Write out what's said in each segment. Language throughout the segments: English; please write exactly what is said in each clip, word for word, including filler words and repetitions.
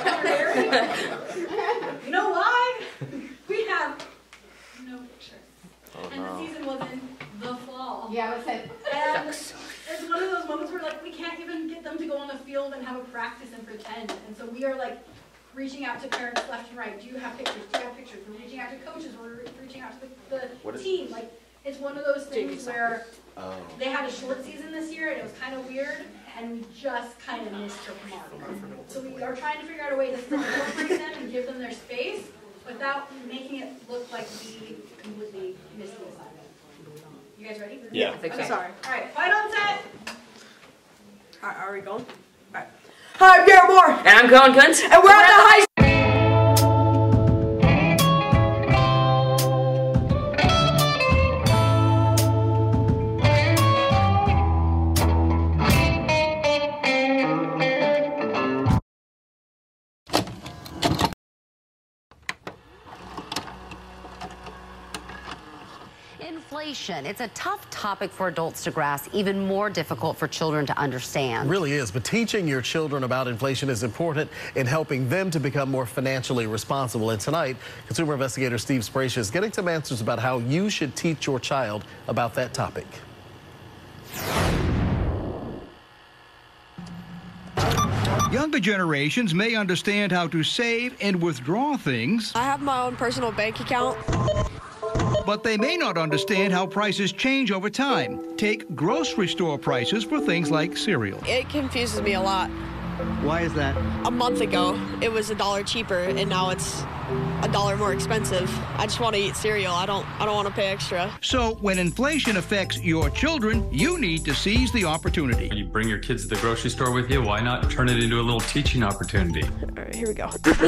You know why? We have no picture. Oh, and no. the season was in the fall. Yeah, I was saying. And it's one of those moments where like we can't even get them to go on the field and have a practice and pretend. And so we are like reaching out to parents left and right. Do you have pictures? Do you have pictures? We're reaching out to coaches. We're re reaching out to the, the team. Like it's one of those things where oh. they had a short season this year and it was kind of weird. And we just kind of missed the mark. So we are trying to figure out a way to still incorporate them and give them their space without making it look like we completely missed the assignment. You guys ready? Yeah. I think Okay. so. Sorry. All right, fight on set. All right, are we going? All right. Hi, I'm Garrett Moore. And I'm Cohen Kuntz. And we're, we're at the high school. Inflation. It's a tough topic for adults to grasp, even more difficult for children to understand. It really is, but teaching your children about inflation is important in helping them to become more financially responsible. And tonight, consumer investigator Steve Spracia is getting some answers about how you should teach your child about that topic. Younger generations may understand how to save and withdraw things. I have my own personal bank account. But they may not understand how prices change over time. Take grocery store prices for things like cereal. It confuses me a lot. Why is that? A month ago, it was a dollar cheaper, and now it's a dollar more expensive. I just want to eat cereal. I don't, I don't want to pay extra. So when inflation affects your children, you need to seize the opportunity. When you bring your kids to the grocery store with you, why not turn it into a little teaching opportunity? All right, here we go.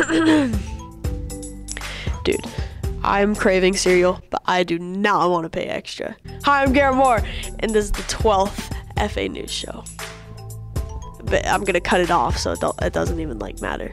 Dude. I'm craving cereal, but I do not want to pay extra. Hi, I'm Garrett Moore, and this is the twelfth F A News Show. But I'm gonna cut it off, so it, don't, it doesn't even like matter.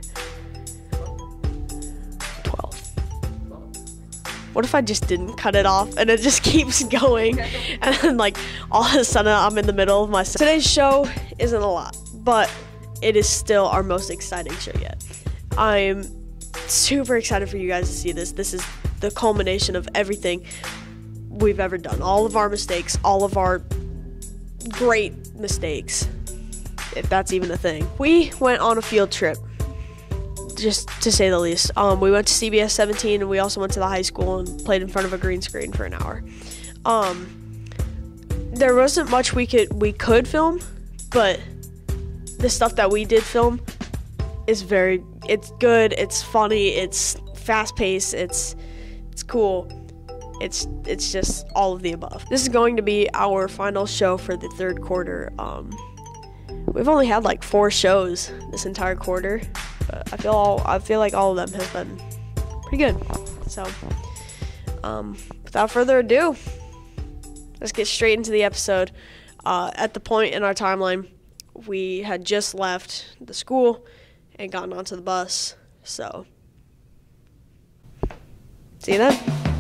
twelve. What if I just didn't cut it off and it just keeps going, and then like all of a sudden I'm in the middle of my. Today's show isn't a lot, but it is still our most exciting show yet. I'm super excited for you guys to see this. This is the culmination of everything we've ever done. All of our mistakes, all of our great mistakes, if that's even a thing. We went on a field trip, just to say the least. Um, we went to C B S seventeen, and we also went to the high school and played in front of a green screen for an hour. Um, there wasn't much we could we could film, but the stuff that we did film is very, it's good, it's funny, it's fast-paced, it's It's cool. It's it's just all of the above. This is going to be our final show for the third quarter. Um, we've only had like four shows this entire quarter, but I feel all I feel like all of them have been pretty good. So, um, without further ado, let's get straight into the episode. Uh, at the point in our timeline, we had just left the school and gotten onto the bus. So. See you then.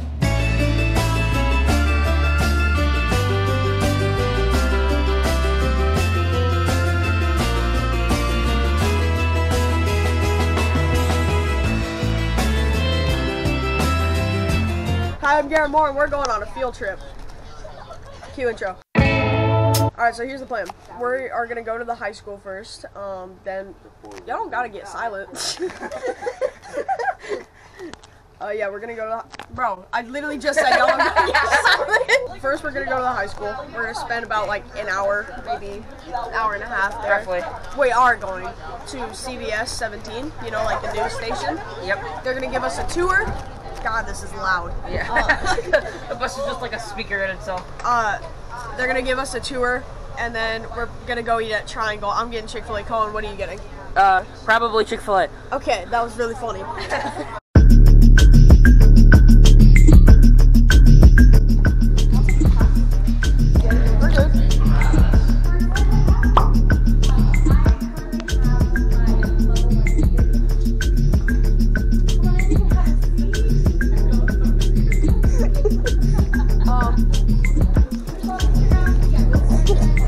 Hi, I'm Garrett Moore, and we're going on a field trip. Cue intro. Alright, so here's the plan. We are going to go to the high school first. Um, then, y'all don't gotta get silent. Uh, yeah, we're gonna go to the, bro, I literally just said y'all don't gotta get silent. First, we're gonna go to the high school. We're gonna spend about like an hour, maybe an hour and a half there. Roughly. We are going to C B S seventeen, you know, like the news station. Yep. They're gonna give us a tour. God, this is loud. Yeah. Uh, The bus is just like a speaker in itself. Uh, they're gonna give us a tour, and then we're gonna go eat at Triangle. I'm getting Chick-fil-A. Cohen, what are you getting? Uh, probably Chick-fil-A. Okay, that was really funny.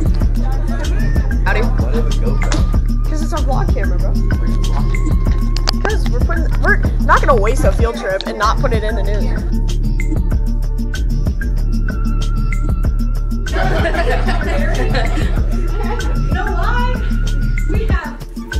Because it's our vlog camera, bro. to waste a field trip and not put it in the news. No lie, we have.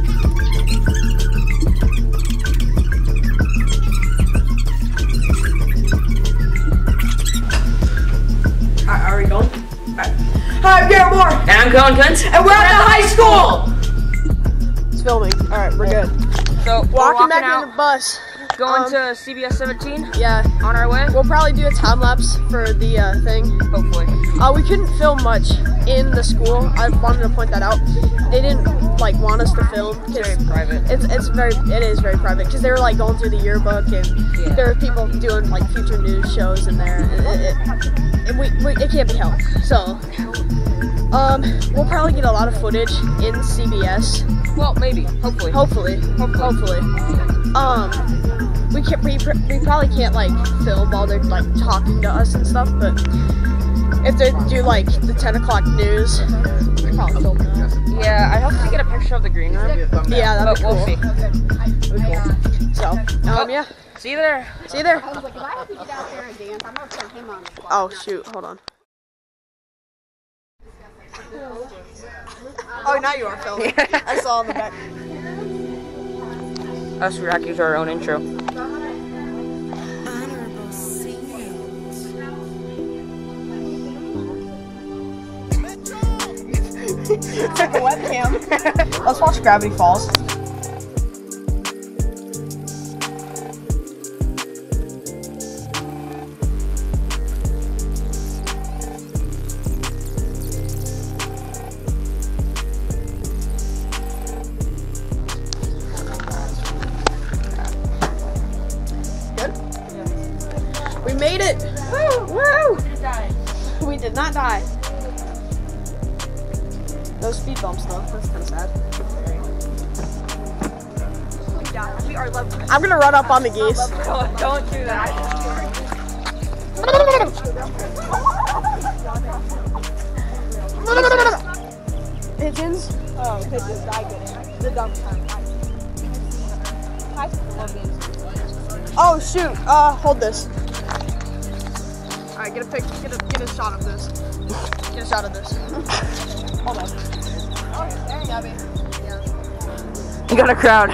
Are, are we going? Right. Hi, I'm Garrett Moore. And I'm Cohen Kuntz. And we're at the high school! It's filming. Alright, we're good. So, we're Walking, walking back out, in the bus. going um, to C B S seventeen. Yeah. On our way. We'll probably do a time lapse for the uh, thing. Hopefully. Uh, we couldn't film much in the school. I wanted to point that out. They didn't like want us to film. It's very private. It's it's very it is very private because they were like going through the yearbook and Yeah. there were people doing like future news shows in there. And it, it, it, we, we, it can't be helped. So um, we'll probably get a lot of footage in C B S. Well, maybe. Hopefully. Hopefully, hopefully. Um, we can we, we probably can't like film while they're like talking to us and stuff, but if they do like the ten o'clock news, we can probably film that. Yeah, I hope to get a picture of the green room. Yeah, that'd But be cool. we'll see. That'd be cool. So, um, yeah. See you there. See you there. I was like, if I have to get out there and dance, I'm gonna put him on the spot. Oh shoot, hold on. Oh, now you are filming. I saw in the back. Us reacting to our own intro. It's like a webcam. Let's watch Gravity Falls. We made it! Woo! Woo! We did not die. No speed bumps though. That's kind of sad. We are lovely. I'm gonna run up on the geese. Don't, don't do that. Pigeons? Oh, pigeons. I get it. The dumb time. Oh shoot! Uh, hold this. All right, get a pic. Get a get a shot of this. Get a shot of this. Hold on. Oh, there you go, baby. You got a crowd.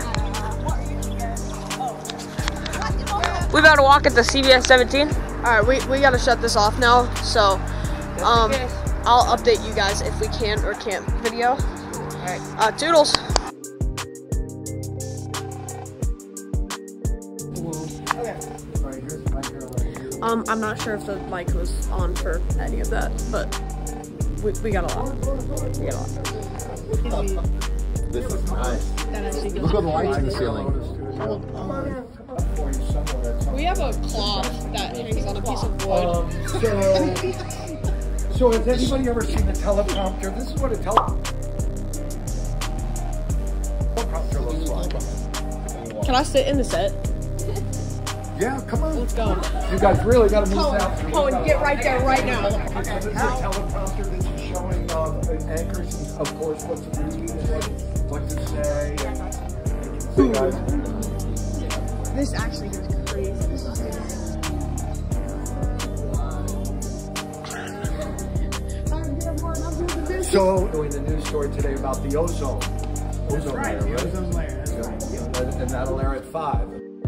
We about to walk at the C B S seventeen. All right, we we gotta shut this off now. So, um, I'll update you guys if we can or can't video. All right. Uh, toodles. Um, I'm not sure if the mic was on for any of that, but we, we got a lot. We got a lot. This is nice. Look at the lights in the ceiling. We have a cloth that hangs on a piece of wood. Um, so, so has anybody ever seen a teleprompter? This is what a tele teleprompter looks like. Can I sit in the set? Yeah, come on. Let's go. You guys really got to move out. Cohen, get right there right now. So this is a teleprompter that's showing um, anchors and, of course, what to read and what, what to say. So guys, This actually goes crazy. This is so doing the news story today about the ozone. Ozone layer, right? Ozone layer, that's right. And, and that'll air at five.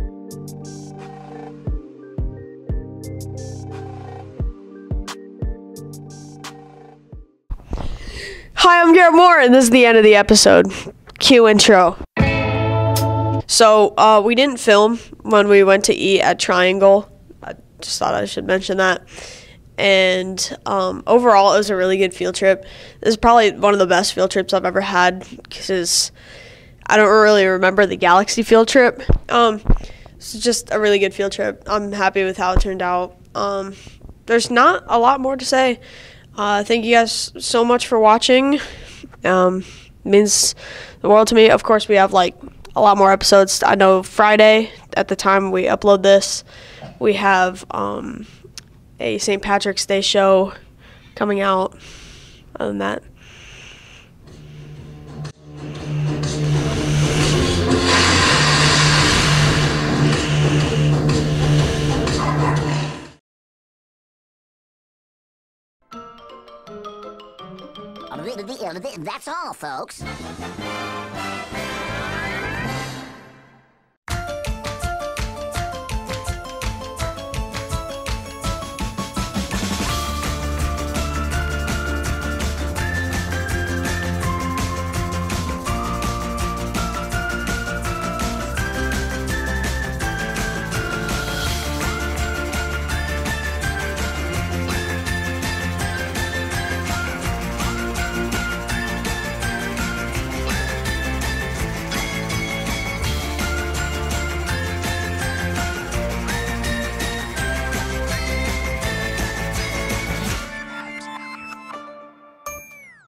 Hi, I'm Garrett Moore, and this is the end of the episode. Cue intro. So, uh, we didn't film when we went to eat at Triangle. I just thought I should mention that. And um, overall, it was a really good field trip. This is probably one of the best field trips I've ever had because I don't really remember the Galaxy field trip. Um, it's just a really good field trip. I'm happy with how it turned out. Um, there's not a lot more to say. Uh, thank you guys so much for watching. Um, it means the world to me. Of course, we have like a lot more episodes. I know Friday, at the time we upload this, we have um, a Saint Patrick's Day show coming out. Other than that, That's all, folks.